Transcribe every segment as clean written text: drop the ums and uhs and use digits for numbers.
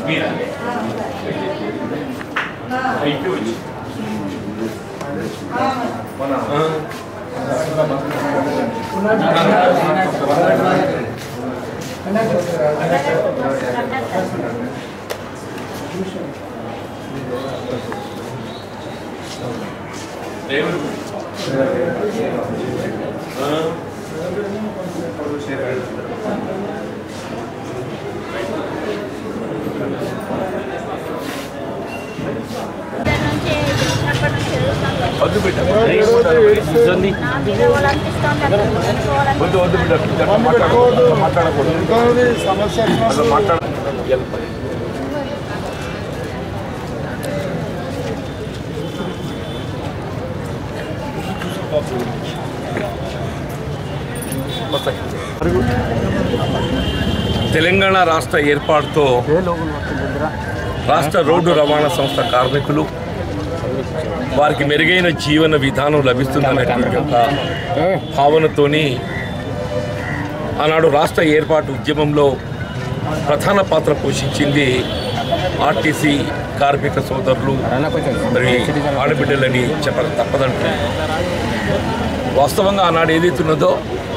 తెలంగాణ రాష్ట్ర ఏర్పాటుతో రాష్ట్ర రోడ్డు రవాణా సంస్థ కార్మికులు వారికి మెరుగైన జీవన విధానం లభిస్తుందనేటువంటి ఒక భావనతోని ఆనాడు రాష్ట్ర ఏర్పాటు ఉద్యమంలో ప్రధాన పాత్ర పోషించింది ఆర్టీసీ కార్మిక సోదరులు మరి ఆడబిడ్డలని చెప్పక తప్పదంటున్నారు. వాస్తవంగా ఆనాడు ఏదైతున్నదో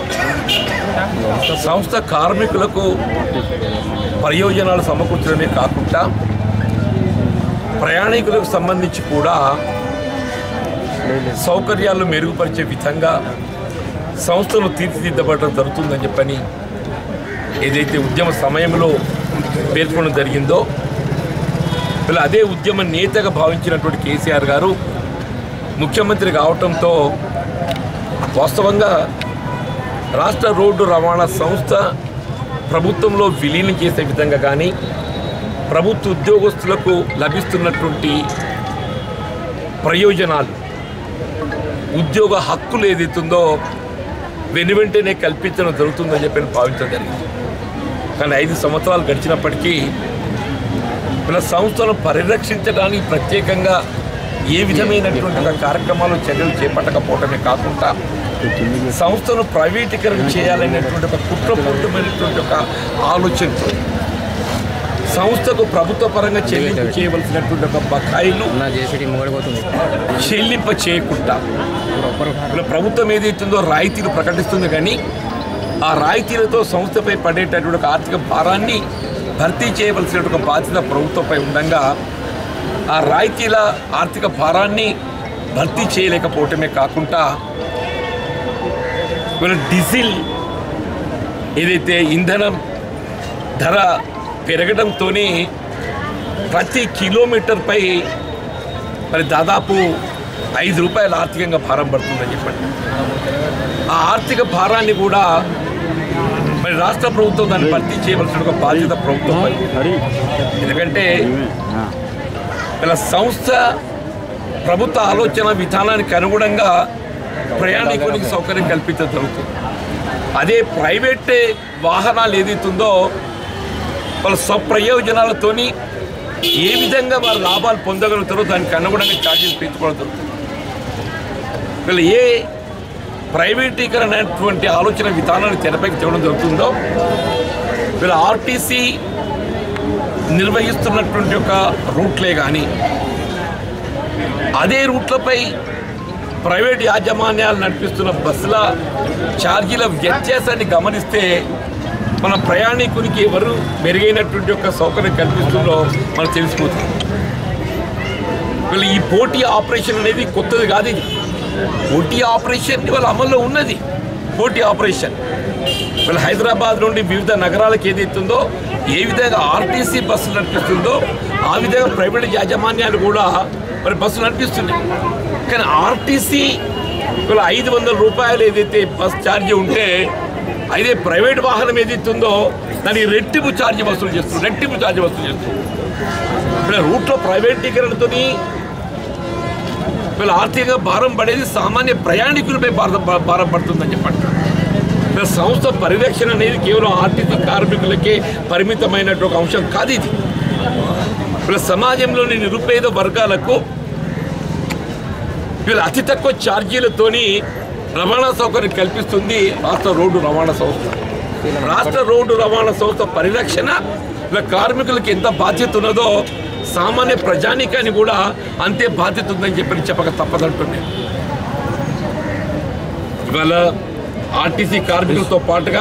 సంస్థ కార్మికులకు ప్రయోజనాలు సమకూర్చడమే కాకుండా ప్రయాణికులకు సంబంధించి కూడా సౌకర్యాలు మెరుగుపరిచే విధంగా సంస్థను తీర్చిదిద్దబడటం జరుగుతుందని చెప్పని ఏదైతే ఉద్యమ సమయంలో పేర్కొనడం జరిగిందో ఇలా అదే ఉద్యమ నేతగా భావించినటువంటి కేసీఆర్ గారు ముఖ్యమంత్రి కావటంతో వాస్తవంగా రాష్ట్ర రోడ్డు రవాణా సంస్థ ప్రభుత్వంలో విలీనం చేసే విధంగా కానీ ప్రభుత్వ ఉద్యోగస్తులకు లభిస్తున్నటువంటి ప్రయోజనాలు ఉద్యోగ హక్కులు ఏదైతుందో వెనువెంటనే కల్పించడం జరుగుతుందని చెప్పి భావించడం జరిగింది. కానీ 5 సంవత్సరాలు గడిచినప్పటికీ ఇలా సంస్థను పరిరక్షించడానికి ప్రత్యేకంగా ఏ విధమైనటువంటి కార్యక్రమాలు చర్యలు చేపట్టకపోవడమే కాకుండా సంస్థను ప్రైవేటీకరణ చేయాలనేటువంటి ఒక కుట్రపూరితమైనటువంటి ఒక ఆలోచనతో సంస్థకు ప్రభుత్వ పరంగా చెల్లింపు చేయవలసినటువంటి ఒక బకాయిలు చెల్లింప చేయకుండా ఇలా ప్రభుత్వం ఏదైతుందో రాయితీలు ప్రకటిస్తుంది, కానీ ఆ రాయితీలతో సంస్థపై పడేటటువంటి ఒక ఆర్థిక భారాన్ని భర్తీ చేయవలసినటువంటి ఒక బాధ్యత ప్రభుత్వంపై ఉండగా ఆ రాయితీల ఆర్థిక భారాన్ని భర్తీ చేయలేకపోవటమే కాకుండా డీజిల్ ఏదైతే ఇంధనం ధర పెరగడంతో ప్రతి కిలోమీటర్పై మరి దాదాపు 5 రూపాయల ఆర్థికంగా భారం పడుతుందని చెప్పండి. ఆ ఆర్థిక భారాన్ని కూడా మరి రాష్ట్ర ప్రభుత్వం దాన్ని భర్తీ చేయవలసిన ఒక బాధ్యత ప్రభుత్వం. ఎందుకంటే ఇలా సంస్థ ప్రభుత్వ ఆలోచన విధానానికి అనుగుణంగా ప్రయాణికునికి సౌకర్యం కల్పించడం జరుగుతుంది. అదే ప్రైవేట్ వాహనాలు ఏదైతుందో వాళ్ళ స్వప్రయోజనాలతోని ఏ విధంగా వారు లాభాలు పొందగలుగుతారో దానికి అనుగుణంగా ఛార్జీలు పెంచుకోవడం జరుగుతుంది. వీళ్ళు ఏ ప్రైవేటీకరణ అనేటువంటి ఆలోచన విధానాన్ని తెరపైకి తేవడం జరుగుతుందో వీళ్ళు ఆర్టీసీ నిర్వహిస్తున్నటువంటి ఒక రూట్లే కానీ అదే రూట్లపై ప్రైవేట్ యాజమాన్యాలు నడిపిస్తున్న బస్సుల ఛార్జీల వ్యత్యాసాన్ని గమనిస్తే మన ప్రయాణికునికి ఎవరు మెరుగైనటువంటి ఒక సౌకర్యం కల్పిస్తుందో మనకు తెలిసిపోతుంది. వీళ్ళు ఈ పోటీ ఆపరేషన్ అనేది కొత్తది కాదు. ఇది పోటీ ఆపరేషన్ వాళ్ళ అమల్లో ఉన్నది. పోటీ ఆపరేషన్ వీళ్ళు హైదరాబాద్ నుండి వివిధ నగరాలకు ఏదైతుందో ఏ విధంగా ఆర్టీసీ బస్సులు నడిపిస్తుందో ఆ విధంగా ప్రైవేట్ యాజమాన్యాలు కూడా మరి బస్సులు నడిపిస్తున్నాయి. కానీ ఆర్టీసీ వీళ్ళ 500 రూపాయలు ఏదైతే బస్ ఛార్జీ ఉంటే అదే ప్రైవేట్ వాహనం ఏదైతుందో దానికి రెట్టింపు ఛార్జీ వసూలు చేస్తుంది. వీళ్ళ రూట్లో ప్రైవేటీకరణతో వీళ్ళ ఆర్థిక భారం పడేది సామాన్య ప్రయాణికులపై భారం పడుతుందని చెప్పండి. వీళ్ళ సంస్థ పరిరక్షణ అనేది కేవలం ఆర్టీసీ కార్మికులకే పరిమితమైనటువంటి ఒక అంశం కాదు. ఇది వీళ్ళ సమాజంలోని నిరుపేద వర్గాలకు వీళ్ళు అతి తక్కువ ఛార్జీలతోని రవాణా సౌకర్యం కల్పిస్తుంది రాష్ట్ర రోడ్డు రవాణా సంస్థ. రాష్ట్ర రోడ్డు రవాణా సంస్థ పరిరక్షణ ఇలా కార్మికులకు ఎంత బాధ్యత ఉన్నదో సామాన్య ప్రజానీకాన్ని కూడా అంతే బాధ్యత ఉందని చెప్పక తప్పదంటున్నాను. ఇవాళ ఆర్టీసీ కార్మికులతో పాటుగా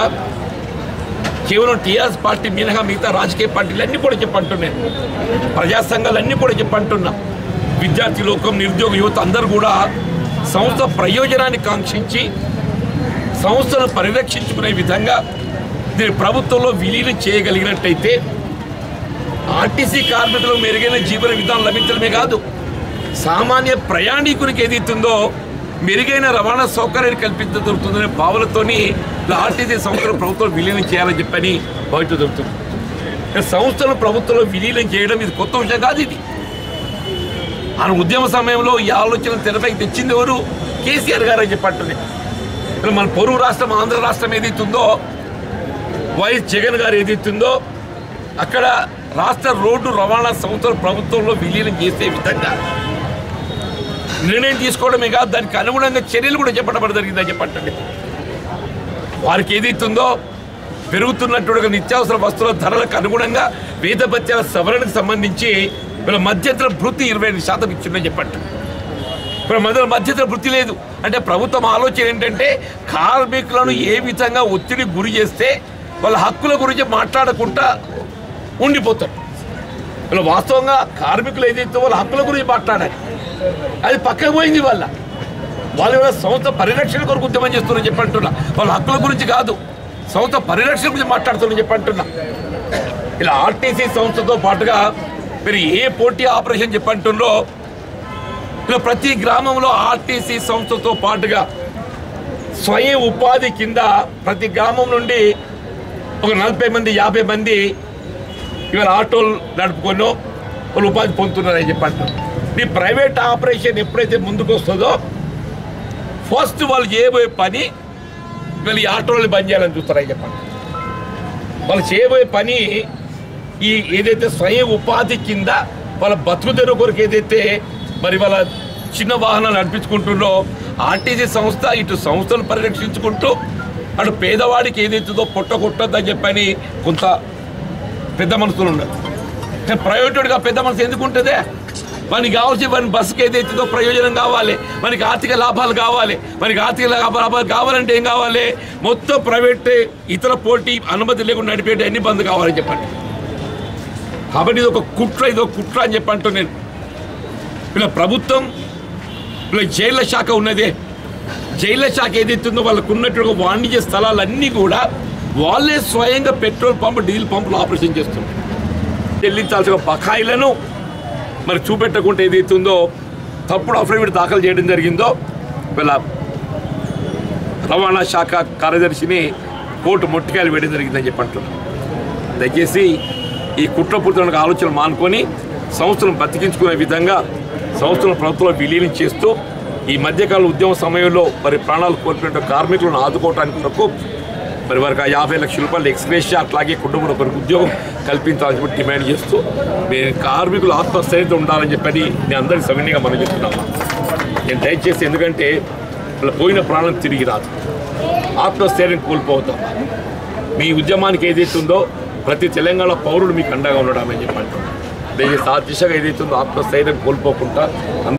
కేవలం టీఆర్ఎస్ పార్టీ మినహా మిగతా రాజకీయ పార్టీలన్నీ కూడా చెప్పంటున్నాను, ప్రజా సంఘాలన్నీ కూడా చెప్పంటున్నా, విద్యార్థి లోకం, నిరుద్యోగ యువత అందరూ కూడా సంస్థ ప్రయోజనాన్ని కాంక్షించి సంస్థను పరిరక్షించుకునే విధంగా దీన్ని ప్రభుత్వంలో విలీనం చేయగలిగినట్టయితే ఆర్టీసీ కార్మికులకు మెరుగైన జీవన విధానం లభించడమే కాదు, సామాన్య ప్రయాణికునికి ఏదైతుందో మెరుగైన రవాణా సౌకర్యాన్ని కల్పించదొరుకుతుందనే భావనతోని ఆర్టీసీ సంస్థను ప్రభుత్వం విలీనం చేయాలని చెప్పని బయట దొరుకుతుంది. సంస్థను ప్రభుత్వంలో విలీనం చేయడం ఇది కొత్త విషయం కాదు. ఇది ఆయన ఉద్యమ సమయంలో ఈ ఆలోచన తెరపైకి తెచ్చింది ఎవరు? కేసీఆర్ గారు అని చెప్పంటున్నాయి. మన పొరుగు రాష్ట్రం ఆంధ్ర రాష్ట్రం ఏదైతుందో వైఎస్ జగన్ గారు ఏదైతుందో అక్కడ రాష్ట్ర రోడ్డు రవాణా సంస్థలు ప్రభుత్వంలో విలీనం చేసే విధంగా నిర్ణయం తీసుకోవడమే కాదు, దానికి అనుగుణంగా చర్యలు కూడా చేపట్టడం జరిగిందని చెప్పండి. వారికి ఏదైతుందో పెరుగుతున్నటువంటి నిత్యావసర వస్తువుల ధరలకు అనుగుణంగా వేద భత్యాల సవరణకు సంబంధించి వీళ్ళ మధ్యంతర భృతి 25% ఇచ్చిందని చెప్పండి. ఇప్పుడు మధ్యంతర భృతి లేదు అంటే ప్రభుత్వం ఆలోచన ఏంటంటే కార్మికులను ఏ విధంగా ఒత్తిడి గురి చేస్తే వాళ్ళ హక్కుల గురించి మాట్లాడకుండా ఉండిపోతారు. వీళ్ళు వాస్తవంగా కార్మికులు ఏదైతే వాళ్ళ హక్కుల గురించి మాట్లాడాలి, అది పక్కకు పోయింది. వాళ్ళు సంస్థ పరిరక్షణ కొరకు ఉద్యమం చేస్తున్నారని చెప్పంటున్నా, వాళ్ళ హక్కుల గురించి కాదు, సంస్థ పరిరక్షణ గురించి మాట్లాడుతున్నారని చెప్పంటున్నా. ఇలా ఆర్టీసీ సంస్థతో పాటుగా మీరు ఏ పోటీ ఆపరేషన్ చెప్పంటున్నారో ఇలా ప్రతి గ్రామంలో ఆర్టీసీ సంస్థతో పాటుగా స్వయం ఉపాధి కింద ప్రతి గ్రామం నుండి ఒక 40 మంది 50 మంది ఇవాళ ఆటోలు నడుపుకొని వాళ్ళు ఉపాధి పొందుతున్నారని చెప్పంటున్నారు. ఈ ప్రైవేట్ ఆపరేషన్ ఎప్పుడైతే ముందుకు వస్తుందో ఫస్ట్ వాళ్ళు చేయబోయే పని వీళ్ళు ఈ ఆటోలను బంద్ చేయాలని చూస్తారని చెప్పండి. వాళ్ళు చేయబోయే పని ఈ ఏదైతే స్వయం ఉపాధి కింద వాళ్ళ బతుకుదెరువు కొరకు ఏదైతే మరి వాళ్ళ చిన్న వాహనాలు నడిపించుకుంటుందో ఆర్టీసీ సంస్థ ఇటు సంస్థను పరిరక్షించుకుంటూ అటు పేదవాడికి ఏదైతుందో కొట్టొద్దని చెప్పని కొంత పెద్ద మనసులు ఉన్నారు. ప్రైవేటుగా పెద్ద మనసు ఎందుకు ఉంటుందే? మనకి కావాల్సి మన బస్సుకి ఏదైతుందో ప్రయోజనం కావాలి, మనకి ఆర్థిక లాభాలు కావాలి. మనకి ఆర్థిక లాభాలు కావాలంటే ఏం కావాలి? మొత్తం ప్రైవేట్ ఇతర పోటీ అనుమతి లేకుండా నడిపేట అన్ని బంద్ కావాలని చెప్పండి. కాబట్టి ఇది ఒక కుట్ర అని చెప్పంటూ నేను ఇలా ప్రభుత్వం ఇలా జైళ్ళ శాఖ ఉన్నదే, జైళ్ళ శాఖ ఏదైతుందో వాళ్ళకు ఉన్నటువంటి వాణిజ్య స్థలాలన్నీ కూడా వాళ్ళే స్వయంగా పెట్రోల్ పంపు డీజిల్ పంపులు ఆపరేషన్ చేస్తున్నారు. చెల్లించాల్సిన బకాయిలను మరి చూపెట్టకుండా ఏదైతుందో తప్పుడు అఫిడవిట్ దాఖలు చేయడం జరిగిందో వీళ్ళ రవాణా శాఖ కార్యదర్శిని కోర్టు మొట్టికాయలు వేయడం జరిగిందని చెప్పంటున్నారు. దయచేసి ఈ కుట్రపూరితమైన ఆలోచనలు మానుకొని సంస్థలను బతికించుకునే విధంగా సంస్థలను ప్రభుత్వంలో విలీనం చేస్తూ ఈ మధ్యకాల ఉద్యమ సమయంలో మరి ప్రాణాలు కోల్పోయిన కార్మికులను ఆదుకోవడానికి కొరకు మరి వారికి 50 లక్షల రూపాయలు ఎక్స్గ్రేషియా అట్లాగే కుటుంబంలో ఒకరికి ఉద్యోగం కల్పించాలని చెప్పి డిమాండ్ చేస్తూ మేము కార్మికులు ఆత్మస్థైర్యత ఉండాలని చెప్పని నేను అందరికీ సవినీయంగా మనం చెప్తున్నాము. నేను దయచేసి ఎందుకంటే వాళ్ళ పోయిన ప్రాణం తిరిగి రాదు, ఆత్మస్థైర్యం కోల్పోతాం. మీ ఉద్యమానికి ఏదైతే ఉందో ప్రతి తెలంగాణ పౌరుడు మీకు అండగా ఉండడం అని చెప్పి అంటున్నాను. దయచేసి ఆ దిశగా ఏదైతే ఉందో ఆత్మస్థైర్యం కోల్పోకుండా